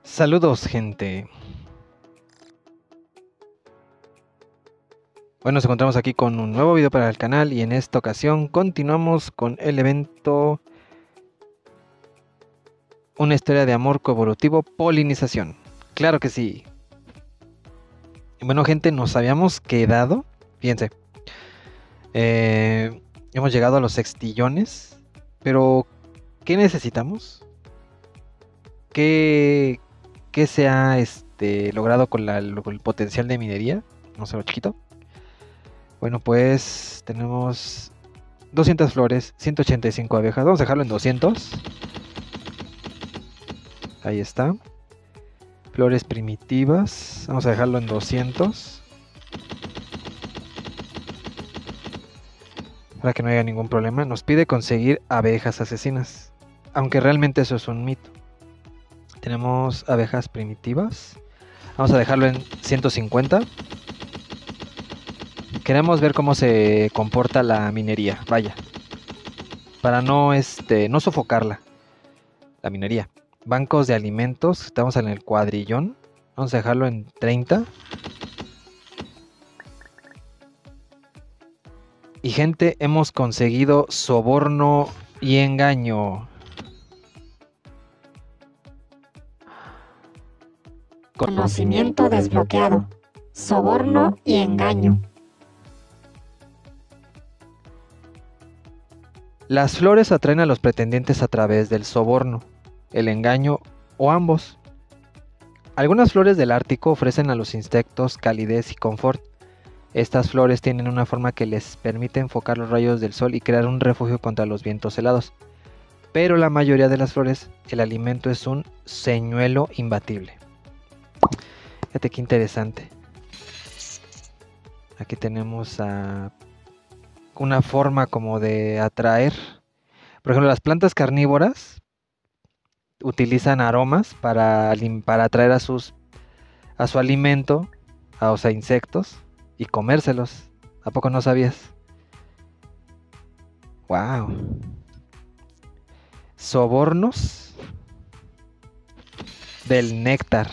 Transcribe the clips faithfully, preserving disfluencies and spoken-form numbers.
Saludos, gente. Hoy nos encontramos aquí con un nuevo video para el canal y en esta ocasión continuamos con el evento Una historia de amor coevolutivo, polinización. Claro que sí. Bueno, gente, nos habíamos quedado, fíjense, eh, hemos llegado a los sextillones, pero ¿qué necesitamos? ¿Qué, qué se ha este, logrado con, la, con el potencial de minería? Vamos a ver, chiquito. Bueno, pues tenemos doscientas flores, ciento ochenta y cinco abejas. Vamos a dejarlo en doscientos. Ahí está. Flores primitivas. Vamos a dejarlo en doscientos. Para que no haya ningún problema. Nos pide conseguir abejas asesinas. Aunque realmente eso es un mito. Tenemos abejas primitivas. Vamos a dejarlo en ciento cincuenta. Queremos ver cómo se comporta la minería, vaya. Para no, este, no sofocarla, la minería. Bancos de alimentos, estamos en el cuadrillón. Vamos a dejarlo en treinta. Y gente, hemos conseguido soborno y engaño. Conocimiento desbloqueado. Soborno y engaño. Las flores atraen a los pretendientes a través del soborno, el engaño o ambos. Algunas flores del Ártico ofrecen a los insectos calidez y confort. Estas flores tienen una forma que les permite enfocar los rayos del sol y crear un refugio contra los vientos helados. Pero la mayoría de las flores, el alimento es un señuelo imbatible. Fíjate qué interesante. Aquí tenemos a una forma como de atraer. Por ejemplo, las plantas carnívoras utilizan aromas para, para atraer a sus a su alimento, a, o sea, insectos, y comérselos. ¿A poco no sabías? Wow. Sobornos del néctar.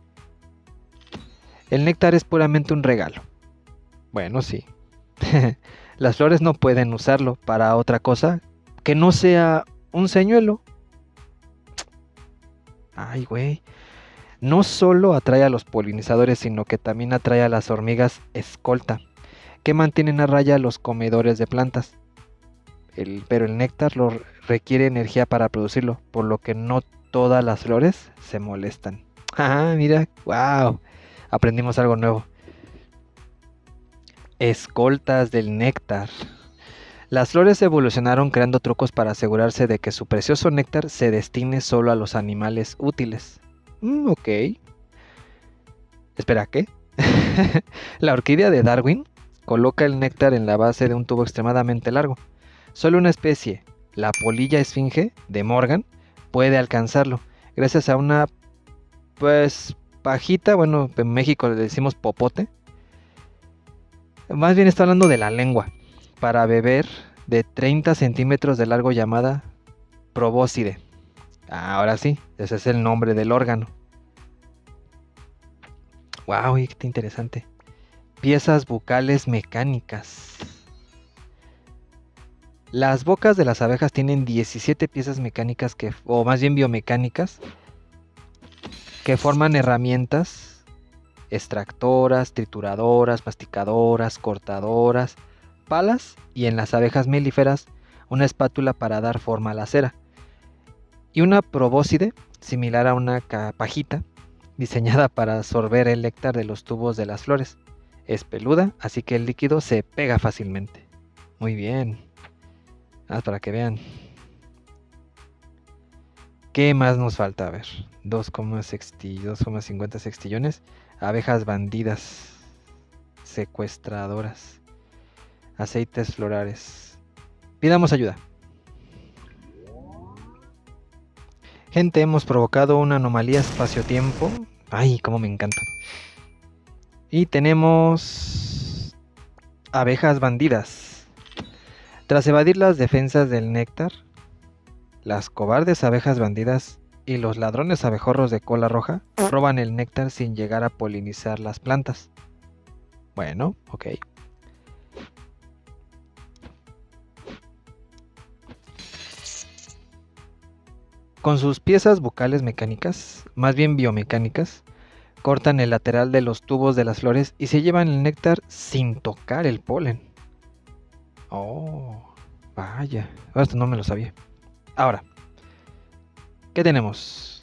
El néctar es puramente un regalo. Bueno, sí. Las flores no pueden usarlo para otra cosa que no sea un señuelo. Ay, güey. No solo atrae a los polinizadores, sino que también atrae a las hormigas escolta, que mantienen a raya a los comedores de plantas. El, pero el néctar lo requiere energía para producirlo, por lo que no todas las flores se molestan. Ah, mira, wow. Aprendimos algo nuevo. Escoltas del néctar. Las flores evolucionaron creando trucos para asegurarse de que su precioso néctar se destine solo a los animales útiles. Mm, ok. Espera, ¿qué? La orquídea de Darwin coloca el néctar en la base de un tubo extremadamente largo. Solo una especie, la polilla esfinge de Morgan, puede alcanzarlo, gracias a una, pues, pajita, bueno, en México le decimos popote. Más bien está hablando de la lengua, para beber, de treinta centímetros de largo, llamada probóscide. Ah, ahora sí, ese es el nombre del órgano. Wow, qué interesante. Piezas bucales mecánicas. Las bocas de las abejas tienen diecisiete piezas mecánicas, que, o más bien biomecánicas, que forman herramientas extractoras, trituradoras, masticadoras, cortadoras, palas y en las abejas melíferas una espátula para dar forma a la cera. Y una probóscide, similar a una pajita, diseñada para absorber el néctar de los tubos de las flores. Es peluda, así que el líquido se pega fácilmente. Muy bien. Ah, para que vean. ¿Qué más nos falta? A ver. dos coma cincuenta sextillones. Abejas bandidas. Secuestradoras. Aceites florales. Pidamos ayuda. Gente, hemos provocado una anomalía espacio-tiempo. Ay, cómo me encanta. Y tenemos abejas bandidas. Tras evadir las defensas del néctar, las cobardes abejas bandidas y los ladrones abejorros de cola roja roban el néctar sin llegar a polinizar las plantas. Bueno, ok. Con sus piezas bucales mecánicas, más bien biomecánicas, cortan el lateral de los tubos de las flores y se llevan el néctar sin tocar el polen. Oh, vaya, esto no me lo sabía. Ahora, ¿qué tenemos?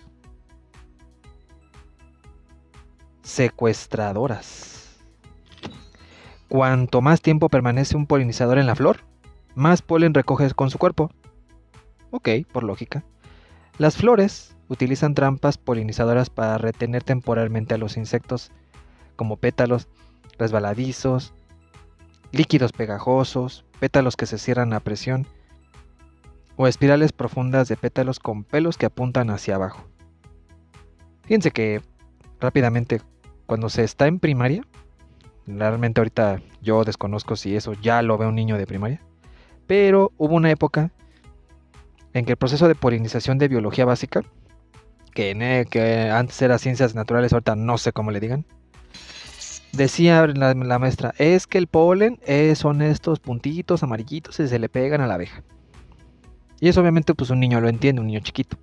Secuestradoras. Cuanto más tiempo permanece un polinizador en la flor, más polen recoge con su cuerpo. Ok, por lógica. Las flores utilizan trampas polinizadoras para retener temporalmente a los insectos, como pétalos resbaladizos, líquidos pegajosos, pétalos que se cierran a presión, o espirales profundas de pétalos con pelos que apuntan hacia abajo. Fíjense que rápidamente, cuando se está en primaria, realmente ahorita yo desconozco si eso ya lo ve un niño de primaria, pero hubo una época en que el proceso de polinización de biología básica, que, que antes era ciencias naturales, ahorita no sé cómo le digan, decía la, la maestra, es que el polen es, son estos puntitos amarillitos y se le pegan a la abeja. Y eso obviamente pues un niño lo entiende, un niño chiquito.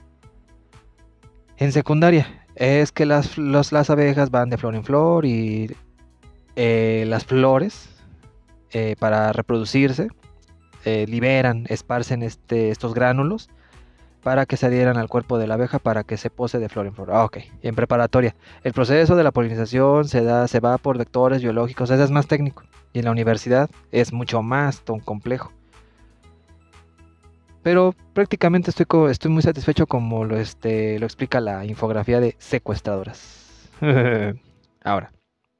En secundaria, es que las, los, las abejas van de flor en flor y eh, las flores, eh, para reproducirse, eh, liberan, esparcen este, estos gránulos para que se adhieran al cuerpo de la abeja para que se pose de flor en flor. Ah, ok. Y en preparatoria, el proceso de la polinización se, da, se va por vectores biológicos, ese es más técnico. Y en la universidad es mucho más tan complejo. Pero prácticamente estoy, estoy muy satisfecho como lo, este, lo explica la infografía de secuestradoras. Ahora,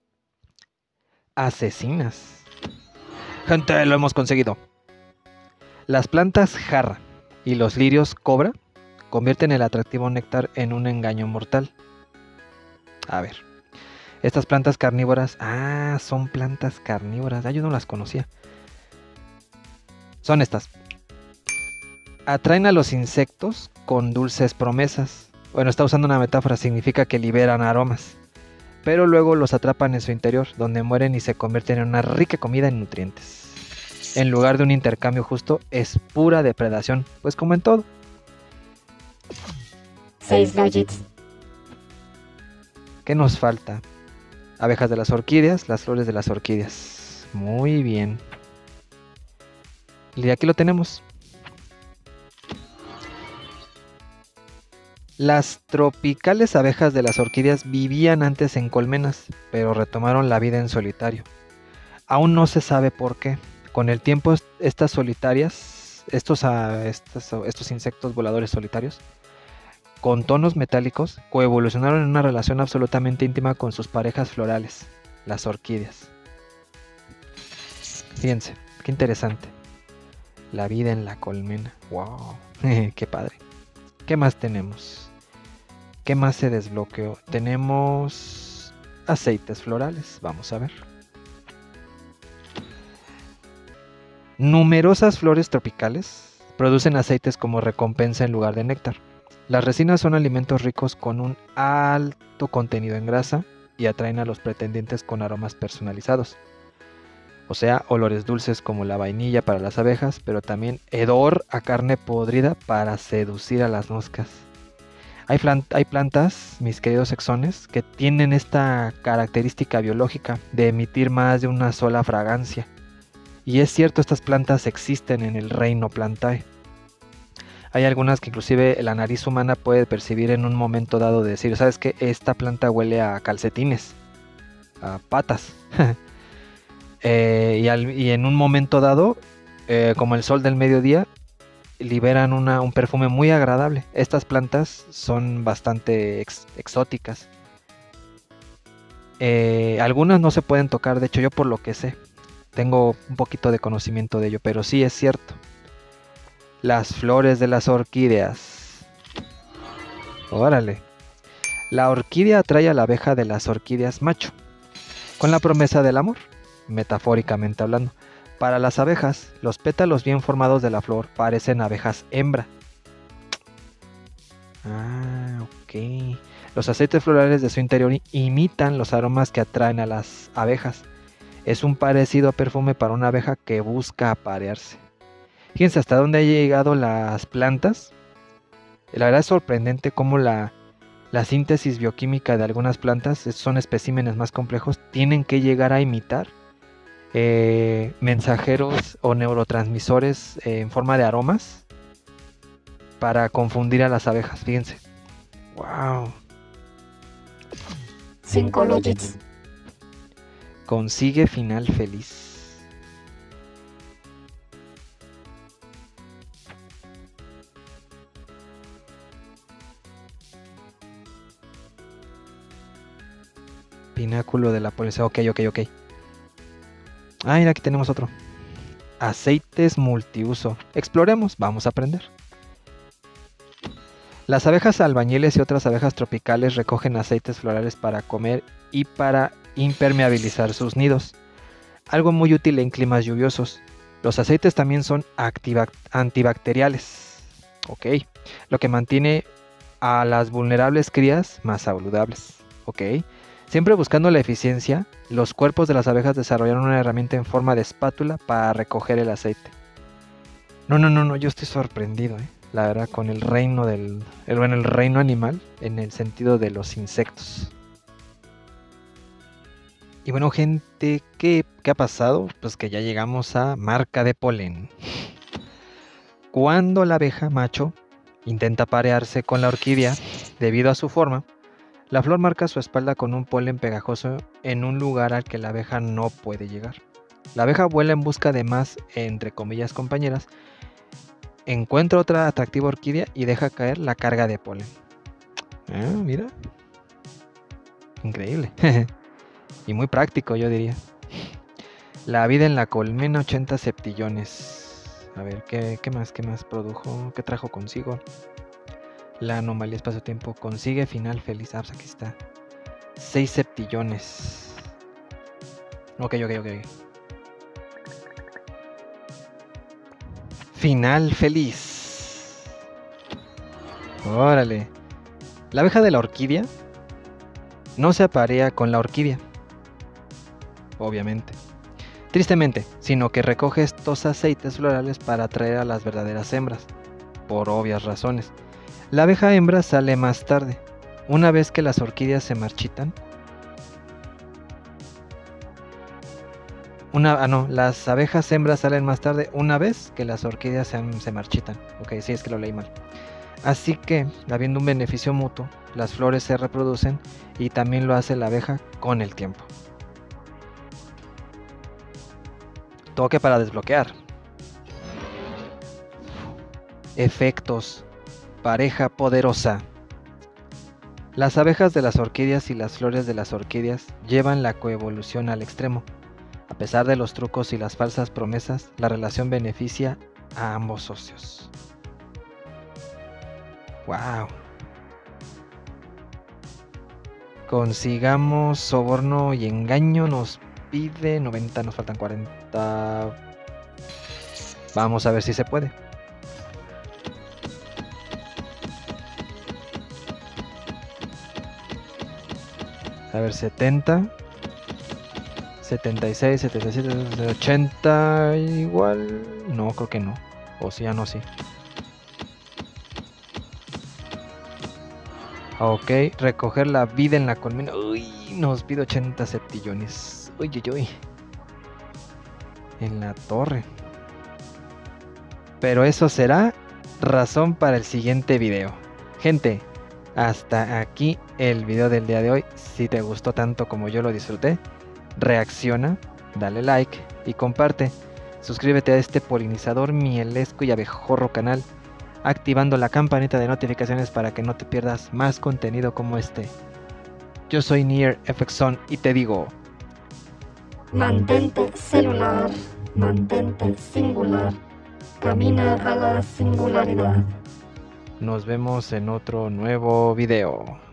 asesinas. Gente, lo hemos conseguido. Las plantas jarra y los lirios cobra convierten el atractivo néctar en un engaño mortal. A ver, estas plantas carnívoras, ah, son plantas carnívoras, ah, yo no las conocía. Son estas. Atraen a los insectos con dulces promesas. Bueno, está usando una metáfora, significa que liberan aromas. Pero luego los atrapan en su interior, donde mueren y se convierten en una rica comida en nutrientes. En lugar de un intercambio justo, es pura depredación, pues como en todo. seis logits. ¿Qué nos falta? Abejas de las orquídeas, las flores de las orquídeas. Muy bien. Y aquí lo tenemos. Las tropicales abejas de las orquídeas vivían antes en colmenas, pero retomaron la vida en solitario. Aún no se sabe por qué. Con el tiempo, estas solitarias, estos, uh, estos, estos insectos voladores solitarios, con tonos metálicos, coevolucionaron en una relación absolutamente íntima con sus parejas florales, las orquídeas. Fíjense, qué interesante. La vida en la colmena. ¡Wow! ¡Qué padre! ¿Qué más tenemos? ¿Qué más se desbloqueó? Tenemos aceites florales. Vamos a ver. Numerosas flores tropicales producen aceites como recompensa en lugar de néctar. Las resinas son alimentos ricos con un alto contenido en grasa y atraen a los pretendientes con aromas personalizados. O sea, olores dulces como la vainilla para las abejas, pero también hedor a carne podrida para seducir a las moscas. Hay, plant- hay plantas, mis queridos exones, que tienen esta característica biológica de emitir más de una sola fragancia. Y es cierto, estas plantas existen en el reino Plantae. Hay algunas que inclusive la nariz humana puede percibir en un momento dado de decir, ¿sabes qué? Esta planta huele a calcetines, a patas. eh, y, al, y en un momento dado, eh, como el sol del mediodía, liberan una, un perfume muy agradable. Estas plantas son bastante ex, exóticas. Eh, algunas no se pueden tocar, de hecho yo por lo que sé, tengo un poquito de conocimiento de ello, pero sí es cierto. Las flores de las orquídeas. Órale. La orquídea atrae a la abeja de las orquídeas macho, con la promesa del amor, metafóricamente hablando. Para las abejas, los pétalos bien formados de la flor parecen abejas hembra. Ah, ok. Los aceites florales de su interior imitan los aromas que atraen a las abejas. Es un parecido perfume para una abeja que busca aparearse. Fíjense hasta dónde han llegado las plantas. La verdad es sorprendente cómo la, la síntesis bioquímica de algunas plantas, son especímenes más complejos, tienen que llegar a imitar eh, mensajeros o neurotransmisores eh, en forma de aromas para confundir a las abejas. Fíjense. Wow. Cinco Logits. Consigue final feliz. Pináculo de la policía. Ok, ok, ok. Ah, mira, aquí tenemos otro. Aceites multiuso. Exploremos, vamos a aprender. Las abejas albañiles y otras abejas tropicales recogen aceites florales para comer y para impermeabilizar sus nidos. Algo muy útil en climas lluviosos. Los aceites también son antibacteriales. Ok. Lo que mantiene a las vulnerables crías más saludables. Ok. Siempre buscando la eficiencia, los cuerpos de las abejas desarrollaron una herramienta en forma de espátula para recoger el aceite. No, no, no, no, yo estoy sorprendido, ¿eh? La verdad, con el reino del, el, bueno, el reino animal, en el sentido de los insectos. Y bueno, gente, ¿qué, qué ha pasado? Pues que ya llegamos a marca de polen. Cuando la abeja macho intenta parearse con la orquídea, debido a su forma, la flor marca su espalda con un polen pegajoso en un lugar al que la abeja no puede llegar. La abeja vuela en busca de más, entre comillas, compañeras, encuentra otra atractiva orquídea y deja caer la carga de polen. Ah, mira. Increíble. Y muy práctico, yo diría. La vida en la colmena, ochenta septillones. A ver, ¿qué, qué más? ¿Qué más produjo? ¿Qué trajo consigo? La anomalía espacio-tiempo. Consigue final feliz. Ah, pues aquí está. seis septillones. Ok, ok, ok. Final feliz. Órale. La abeja de la orquídea no se aparea con la orquídea, obviamente, tristemente, sino que recoge estos aceites florales para atraer a las verdaderas hembras, por obvias razones. La abeja hembra sale más tarde, una vez que las orquídeas se marchitan. Una, ah, no, las abejas hembras salen más tarde una vez que las orquídeas se, se marchitan. Ok, sí, es que lo leí mal. Así que, habiendo un beneficio mutuo, las flores se reproducen y también lo hace la abeja con el tiempo. Toque para desbloquear. Efectos. Pareja poderosa. Las abejas de las orquídeas y las flores de las orquídeas llevan la coevolución al extremo. A pesar de los trucos y las falsas promesas, la relación beneficia a ambos socios. Wow. Consigamos soborno y engaño. Nos pide noventa, nos faltan cuarenta. Vamos a ver si se puede. A ver, setenta, setenta y seis, setenta y siete, ochenta. Igual. No, creo que no. O sí, ya no, sí. Ok, recoger la vida en la colmena. Uy, nos pide ochenta septillones. Uy, uy, uy. En la torre. Pero eso será razón para el siguiente video. Gente, hasta aquí el video del día de hoy. Si te gustó tanto como yo lo disfruté, reacciona, dale like y comparte. Suscríbete a este polinizador mielesco y abejorro canal, activando la campanita de notificaciones para que no te pierdas más contenido como este. Yo soy NieRFXZone y te digo: mantente celular, mantente singular, camina a la singularidad. nos vemos en otro nuevo video.